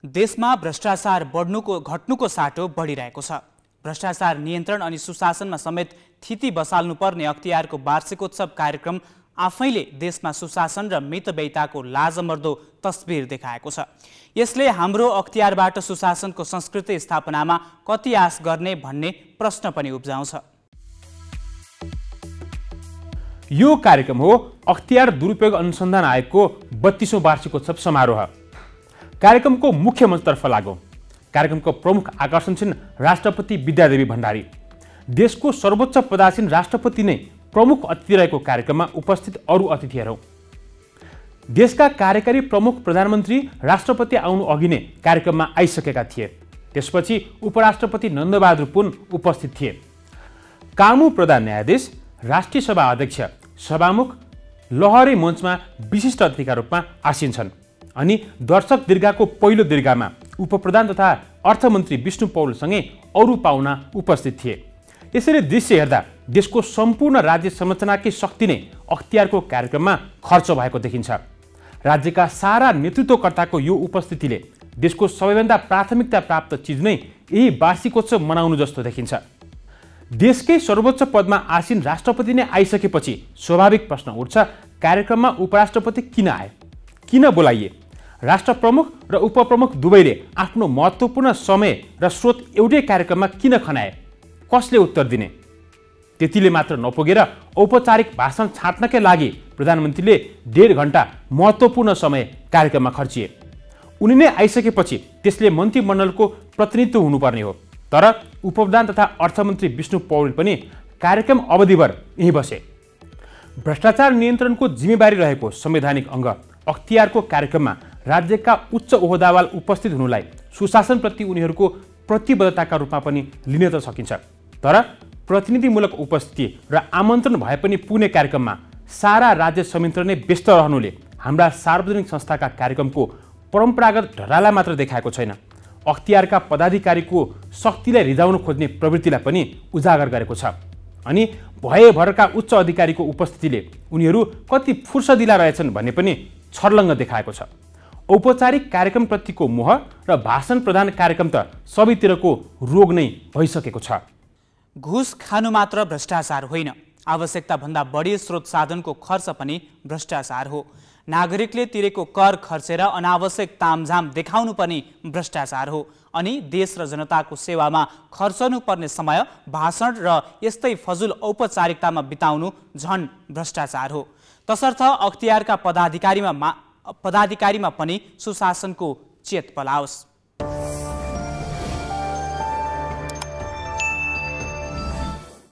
देशमा भ्रष्टाचार घट्नुको साटो बढिरहेको छ। भ्रष्टाचार नियन्त्रण अनि सुशासनमा समेत थिति बसाल्नुपर्ने अख्तियारको वार्षिकोत्सव कार्यक्रम आफैले देशमा सुशासन र मितव्ययिताको लाजमर्दो तस्बिर देखाएको छ। यसले हाम्रो अख्तियारबाट सुशासनको संस्कृति स्थापनामा कति आश गर्ने भन्ने प्रश्न पनि उब्जाउँछ। यो कार्यक्रम हो अख्तियार दुरुपयोग अनुसन्धान आयोगको 32औं वार्षिकोत्सव समारोह। कार्यक्रमको मुख्य मञ्चतर्फ लागौं। कार्यक्रमको प्रमुख आकर्षण छिन् राष्ट्रपति विद्यादेवी भण्डारी। देशको सर्वोच्च पदासीन राष्ट्रपति नै प्रमुख अतिथि रहेको कार्यक्रममा उपस्थित अरू अतिथिहरू। देशका कार्यकारी प्रमुख प्रधानमन्त्री राष्ट्रपति आउनु अघि नै कार्यक्रममा आइसकेका थिए। त्यसपछि उपराष्ट्रपति नन्दबहादुर पुन उपस्थित थिए। कानून प्रधान न्यायाधीश, राष्ट्रिय सभा अध्यक्ष, सभामुख लहरे मञ्चमा विशिष्ट अतिथिका रूपमा आसीन छन्। अनि दर्शक दीर्घाको पहिलो दीर्घामा उपप्रधान तथा अर्थमन्त्री विष्णु पौडेलसँगै अरू पाहुना उपस्थित थिए। यसरी दृश्य हेर्दा देशको सम्पूर्ण राज्य संरचनाकै शक्ति नै अख्तियारको कार्यक्रममा खर्च भएको देखिन्छ। राज्यका सारा नेतृत्वकर्ताको यो उपस्थितिले देशको सबैभन्दा प्राथमिकता प्राप्त चिज नै यही वार्षिकोत्सव मनाउनु जस्तो देखिन्छ। देशकै सर्वोच्च पदमा आसीन राष्ट्रपति नै आइसकेपछि स्वाभाविक प्रश्न उठ्छ, कार्यक्रममा उपराष्ट्रपति किन आए, किन बोलाइए? राष्ट्र प्रमुख र उपप्रमुख दुवैले आफ्नो महत्त्वपूर्ण समय र स्रोत एउटै कार्यक्रममा किन खनाए? कसले उत्तर दिने? त्यतिले मात्र नपुगेर औपचारिक भाषण छाट्नकै लागि प्रधानमन्त्रीले 1.5 घण्टा महत्त्वपूर्ण समय कार्यक्रममा खर्चिए। उनी नै आइसकेपछि त्यसले मन्त्रीमण्डलको प्रतिनिधित्व हुनुपर्ने हो। तर उपप्रधान तथा अर्थमन्त्री विष्णु पौडेल पनि कार्यक्रम अवधिभर यहीँ बसे। भ्रष्टाचार नियन्त्रणको जिम्मेवारी रहेको संवैधानिक अङ्ग अख्तियारको कार्यक्रममा राज्यका उच्च ओहदावाल उपस्थित हुनुलाई सुशासनप्रति उनीहरूको प्रतिबद्धताका रूपमा पनि लिन त सकिन्छ। तर प्रतिनिधिमूलक उपस्थिति र आमन्त्रण भए पनि पुग्ने कार्यक्रममा सारा राज्य संयन्त्र नै व्यस्त रहनुले हाम्रा सार्वजनिक संस्थाका कार्यक्रमको परम्परागत ढराला मात्र देखाएको छैन, अख्तियारका पदाधिकारीको शक्तिलाई रिजाउन खोज्ने प्रवृत्तिलाई पनि उजागर गरेको छ। अनि भएभरका उच्च अधिकारीको उपस्थितिले उनीहरू कति फुर्सदिला रहेछन् भन्ने पनि छर्लङ्ग देखाएको छ। औपचारिक कार्यक्रमप्रतिको मोह र भाषण प्रधान कार्यक्रम त सबैतिरको रोग नै भइसकेको छ। घुस खानु मात्र भ्रष्टाचार होइन, आवश्यकताभन्दा बढी स्रोत साधनको खर्च पनि भ्रष्टाचार हो। नागरिकले तिरेको कर खर्चेर अनावश्यक तामझाम देखाउनु पनि भ्रष्टाचार हो। अनि देश र जनताको सेवामा खर्चनु पर्ने समय भाषण र यस्तै फजुल औपचारिकतामा बिताउनु झन् भ्रष्टाचार हो। तसर्थ अख्तियारका पदाधिकारीमा पनि सुशासनको चेत पलाओस्।